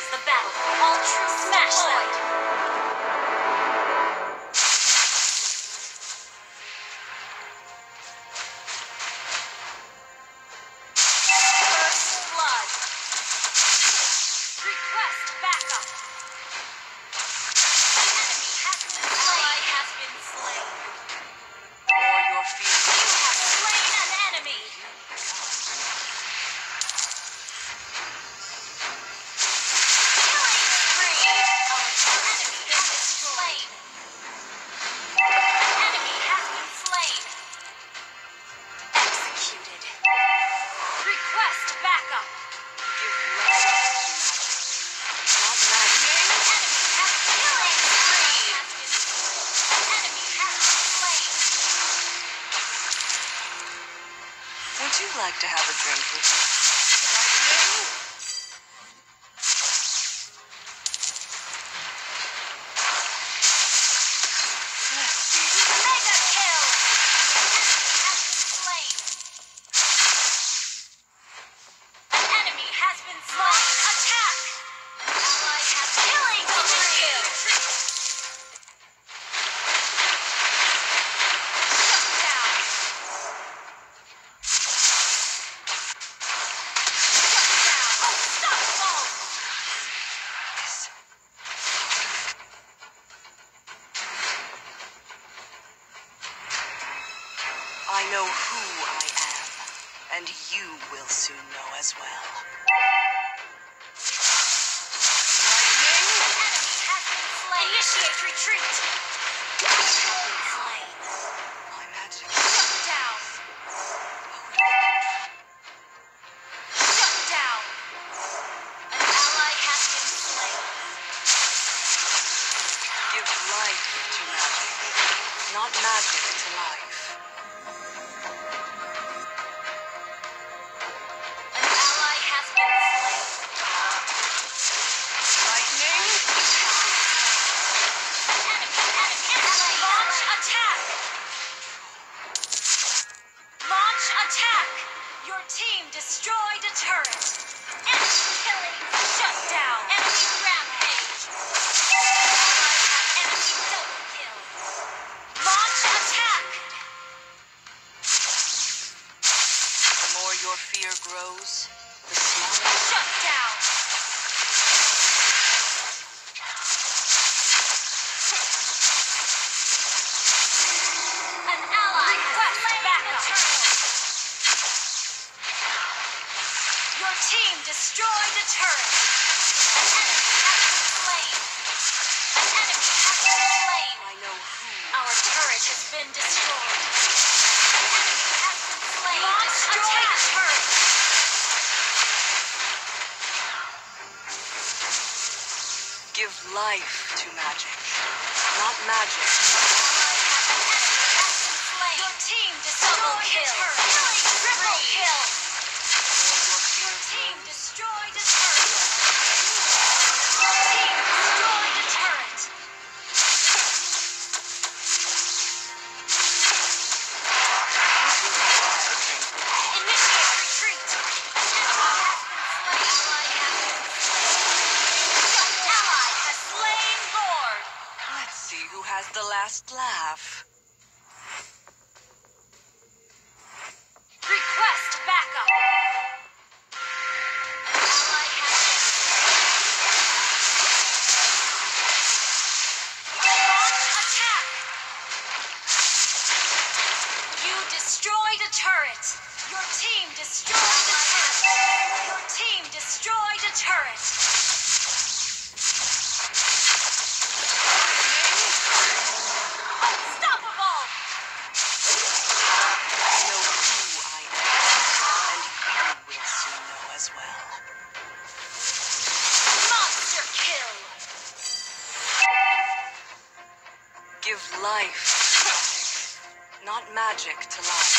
the battle for all true smash them. First blood. Request backup. An enemy has been slain. Ally has been slain. Or your fear. You have slain an enemy. Killing spree. Our turret has been slain. An enemy has been slain. Executed. Request backup. Give life to not magic. An enemy has killing spree. An enemy has been slain. Would you like to have a drink with me? Let's see who Mega kill. An enemy has been slain. An enemy has been slain. Attack. Ally has killing spree. Shut down. Unstoppable. I know who I am, and you will soon know as well. Enemy has been slain. Initiate retreat. Slain. My magic. Shut down. Shut down. An ally has been slain. Give life to magic, not magic to life. An ally has been slain. Lightning. Enemy. Launch attack. Launch attack. Your team destroyed a turret. Enemy killing. Shut down. Enemy rampage. Enemy double kill. Launch attack. The more your fear grows, the smaller. Shut down. An ally has slain backup. Your team destroyed a turret. An enemy has been slain. An enemy has been slain. I know who. Our turret has been destroyed. An enemy has been slain. Launch attack. Turret. Give life to magic, not magic. Your team destroyed a turret. Triple kill. Your team destroyed a turret. Your team destroyed a turret. Initiate retreat. Ally has slain Lord. Let's see who has the last laugh. Request backup. Ally has been slain. Launch attack. You destroyed a turret. Your team destroyed a turret. Your team destroyed a turret. Unstoppable. I know who I am, and you will soon know as well. Monster kill. Give life to magic, not magic to life.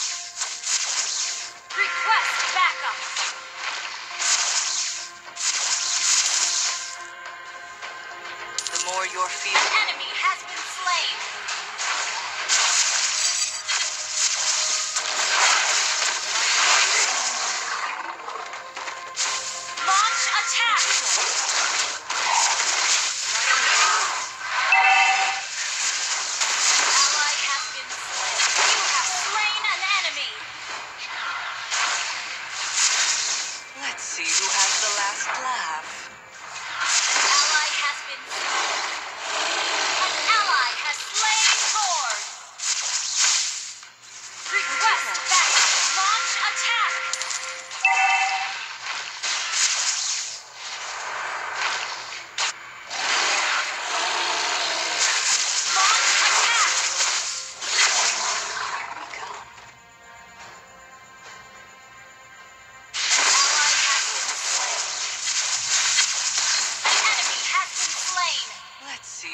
Request backup. The more your fear. An enemy has been slain. Launch attack.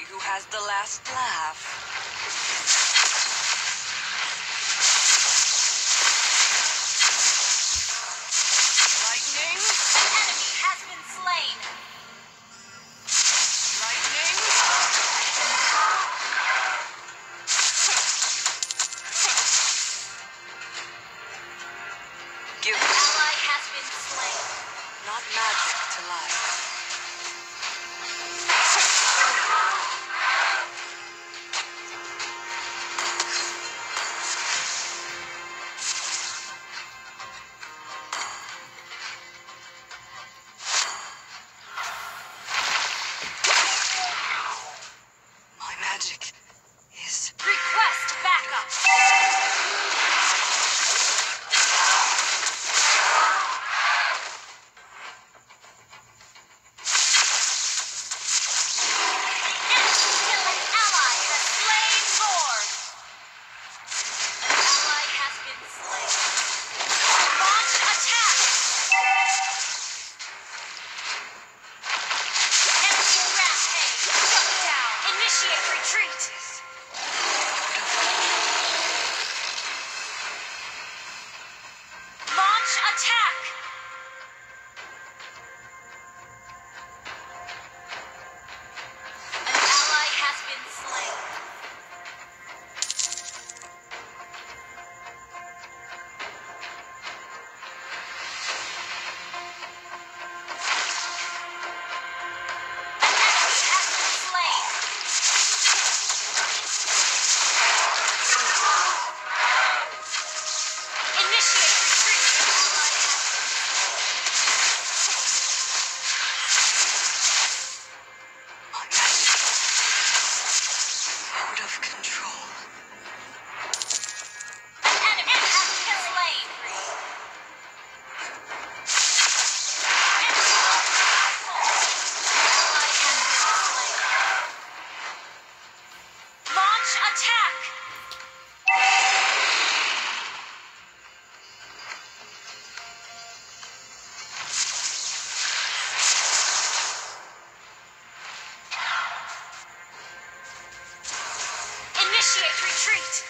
who has the last laugh. Lightning? An enemy has been slain. Lightning? Give An ally has been slain. not magic to life. My magic is... Request backup. Retreat! Launch attack! An ally has been slain. An enemy has been slain. Initiate retreat! My magic. Out of control. An enemy has been slain. Ally has been slain. Launch attack! Initiate retreat!